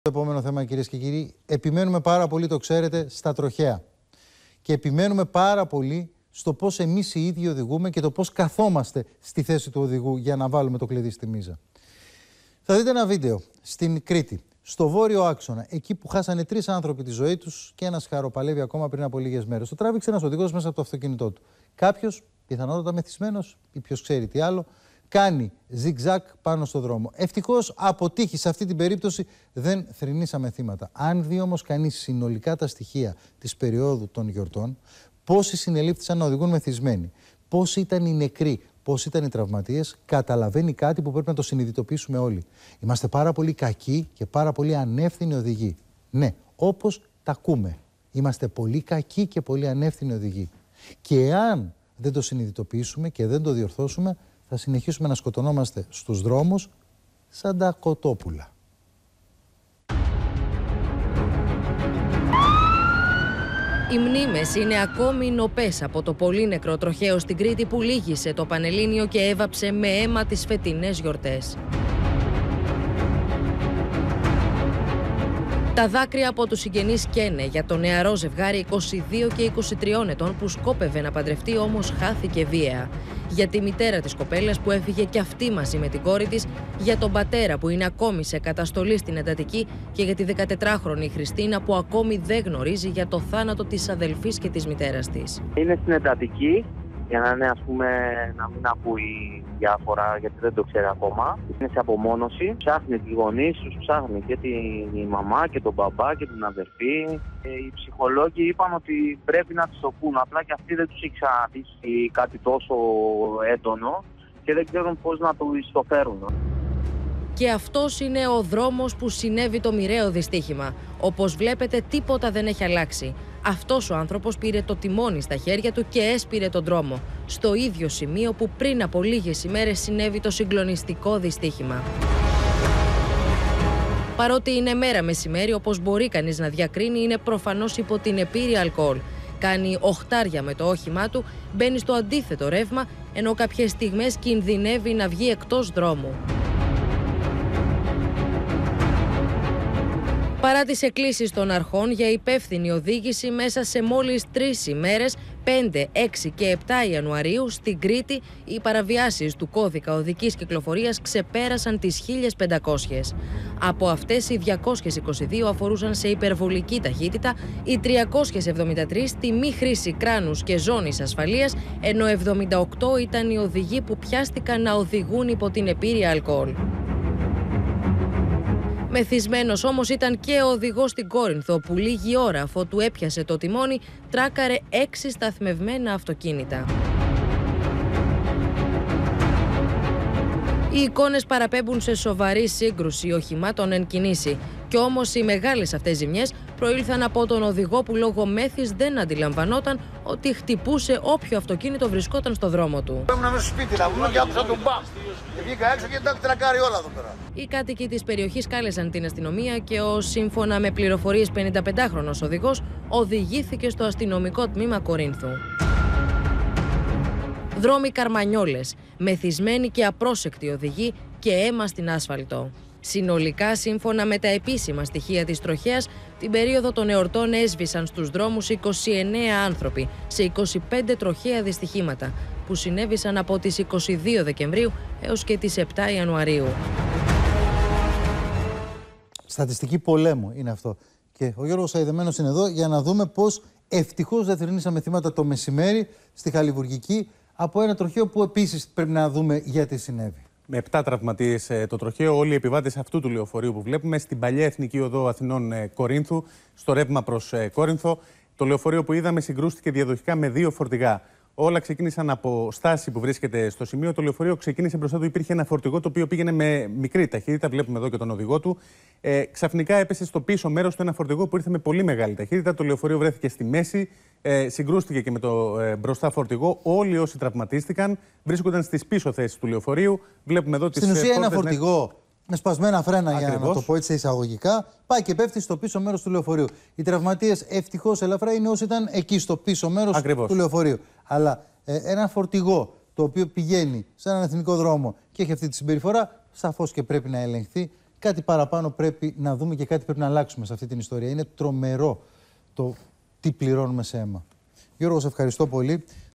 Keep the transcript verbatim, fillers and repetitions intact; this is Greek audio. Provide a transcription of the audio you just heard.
επόμενο θέμα, κυρίες και κύριοι. Επιμένουμε πάρα πολύ, το ξέρετε, στα τροχαία. Και επιμένουμε πάρα πολύ στο πώς εμείς οι ίδιοι οδηγούμε και το πώς καθόμαστε στη θέση του οδηγού για να βάλουμε το κλειδί στη μίζα. Θα δείτε ένα βίντεο στην Κρήτη, στο βόρειο άξονα, εκεί που χάσανε τρεις άνθρωποι τη ζωή τους και ένας χαροπαλεύει ακόμα πριν από λίγες μέρες. Το τράβηξε ένας οδηγός μέσα από το αυτοκίνητό του. Κάποιος, πιθανότατα μεθυσμένος ή ποιος ξέρει τι άλλο, κάνει ζιγ-ζακ πάνω στο δρόμο. Ευτυχώς από τύχη σε αυτή την περίπτωση δεν θρηνήσαμε θύματα. Αν δει όμως κανείς συνολικά τα στοιχεία της περίοδου των γιορτών, πόσοι συνελήφθησαν να οδηγούν μεθυσμένοι, πόσοι ήταν οι νεκροί, πόσοι ήταν οι τραυματίες, καταλαβαίνει κάτι που πρέπει να το συνειδητοποιήσουμε όλοι. Είμαστε πάρα πολύ κακοί και πάρα πολύ ανεύθυνοι οδηγοί. Ναι, όπως τα ακούμε. Είμαστε πολύ κακοί και πολύ ανεύθυνοι οδηγοί. Και εάν δεν το συνειδητοποιήσουμε και δεν το διορθώσουμε, θα συνεχίσουμε να σκοτωνόμαστε στους δρόμους σαν τα κοτόπουλα. Οι μνήμες είναι ακόμη νοπές από το πολύ νεκρό τροχαίο στην Κρήτη που λύγησε το Πανελλήνιο και έβαψε με αίμα τις φετινές γιορτές. Τα δάκρυα από τους συγγενείς καίνε για το νεαρό ζευγάρι είκοσι δύο και είκοσι τρία ετών που σκόπευε να παντρευτεί, όμως χάθηκε βία. Για τη μητέρα της κοπέλας που έφυγε και αυτή μαζί με την κόρη της, για τον πατέρα που είναι ακόμη σε καταστολή στην εντατική και για τη δεκατετράχρονη Χριστίνα που ακόμη δεν γνωρίζει για το θάνατο της αδελφής και της μητέρας της. Είναι στην εντατική για να, είναι, ας πούμε, να μην ακούει διάφορα γιατί δεν το ξέρει ακόμα. Είναι σε απομόνωση, ψάχνει τις γονείς τους, ψάχνει και τη μαμά και τον μπαμπά και την αδερφή. Οι ψυχολόγοι είπαν ότι πρέπει να τους το πούν, απλά και αυτοί δεν τους έχει ξαναδείξει κάτι τόσο έντονο και δεν ξέρουν πώς να το ιστοφέρουν. Και αυτός είναι ο δρόμος που συνέβη το μοιραίο δυστύχημα. Όπως βλέπετε, τίποτα δεν έχει αλλάξει. Αυτός ο άνθρωπος πήρε το τιμόνι στα χέρια του και έσπηρε τον δρόμο, στο ίδιο σημείο που πριν από λίγες ημέρες συνέβη το συγκλονιστικό δυστύχημα. Παρότι είναι μέρα μεσημέρι, όπως μπορεί κανείς να διακρίνει, είναι προφανώς υπό την επίρρεια αλκοόλ. Κάνει οχτάρια με το όχημά του, μπαίνει στο αντίθετο ρεύμα, ενώ κάποιες στιγμές κινδυνεύει να βγει εκτός δρόμου. Παρά τις εκκλήσεις των αρχών για υπεύθυνη οδήγηση, μέσα σε μόλις τρεις ημέρες, πέντε, έξι και επτά Ιανουαρίου, στην Κρήτη, οι παραβιάσεις του κώδικα οδικής κυκλοφορίας ξεπέρασαν τις χίλιες πεντακόσιες. Από αυτές, οι διακόσιες είκοσι δύο αφορούσαν σε υπερβολική ταχύτητα, οι τριακόσιες εβδομήντα τρία στη μη χρήση κράνους και ζώνης ασφαλείας, ενώ εβδομήντα οκτώ ήταν οι οδηγοί που πιάστηκαν να οδηγούν υπό την επίρρεια αλκοόλ. Μεθυσμένος όμως ήταν και ο οδηγός στην Κόρινθο που λίγη ώρα αφότου έπιασε το τιμόνι τράκαρε έξι σταθμευμένα αυτοκίνητα. Οι εικόνες παραπέμπουν σε σοβαρή σύγκρουση οχημάτων εν κινήσει. Κι όμως οι μεγάλες αυτές ζημιές προήλθαν από τον οδηγό που λόγω μέθης δεν αντιλαμβανόταν ότι χτυπούσε όποιο αυτοκίνητο βρισκόταν στο δρόμο του. Ήμουν μέσα στο σπίτι να βγουν και άκουσα τον μπαμ. Και βγήκα έξω και τα έχω τρακάρει όλα εδώ πέρα. Οι κάτοικοι της περιοχής κάλεσαν την αστυνομία και ο, σύμφωνα με πληροφορίες, πενηνταπεντάχρονος οδηγός οδηγήθηκε στο αστυνομικό τμήμα Κορίνθου. Δρόμοι καρμανιόλες, μεθυσμένοι και απρόσεκτοι οδηγοί και αίμα στην άσφαλτο. Συνολικά, σύμφωνα με τα επίσημα στοιχεία της τροχέας, την περίοδο των εορτών έσβησαν στους δρόμους είκοσι εννέα άνθρωποι σε είκοσι πέντε τροχαία δυστυχήματα που συνέβησαν από τις είκοσι δύο Δεκεμβρίου έως και τις επτά Ιανουαρίου. Στατιστική πολέμου είναι αυτό. Και ο Γιώργος Αηδεμένος είναι εδώ για να δούμε πώς ευτυχώς δεν θρηνήσαμε θύματα το μεσημέρι στη Χαλιβουργική από ένα τροχαίο που επίσης πρέπει να δούμε γιατί συνέβη. Με επτά τραυματίες το τροχαίο, όλοι οι επιβάτες αυτού του λεωφορείου που βλέπουμε στην παλιά Εθνική Οδό Αθηνών Κορίνθου, στο ρεύμα προς Κόρινθο. Το λεωφορείο που είδαμε συγκρούστηκε διαδοχικά με δύο φορτηγά. Όλα ξεκίνησαν από στάση που βρίσκεται στο σημείο. Το λεωφορείο ξεκίνησε μπροστά του. Υπήρχε ένα φορτηγό το οποίο πήγαινε με μικρή ταχύτητα. Βλέπουμε εδώ και τον οδηγό του. Ε, ξαφνικά έπεσε στο πίσω μέρος του ένα φορτηγό που ήρθε με πολύ μεγάλη ταχύτητα. Το λεωφορείο βρέθηκε στη μέση. Ε, συγκρούστηκε και με το ε, μπροστά φορτηγό. Όλοι όσοι τραυματίστηκαν βρίσκονταν στις πίσω θέσεις του λεωφορείου. Βλέπουμε εδώ τις. Στην ουσία, ε, ένα φορτηγό με... με σπασμένα φρένα, Ακριβώς. για να το πω έτσι εισαγωγικά, πάει και πέφτει στο πίσω μέρος του λεωφορείου. Οι τραυματίες ευτυχώς ελαφρά είναι όσοι ήταν εκεί στο πίσω μέρος Ακριβώς. του λεωφορείου. Αλλά ε, ένα φορτηγό το οποίο πηγαίνει σε έναν εθνικό δρόμο και έχει αυτή τη συμπεριφορά, σαφώς και πρέπει να ελεγχθεί κάτι παραπάνω πρέπει να δούμε και κάτι πρέπει να αλλάξουμε σε αυτή την ιστορία. Είναι τρομερό το τι πληρώνουμε σε αίμα. Γιώργο, σε ευχαριστώ πολύ.